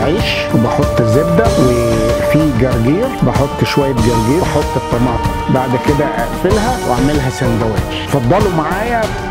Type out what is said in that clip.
العيش وبحط الزبده وفي جرجير، بحط شويه جرجير، بحط الطماطم، بعد كده اقفلها واعملها سندوتش. اتفضلوا معايا.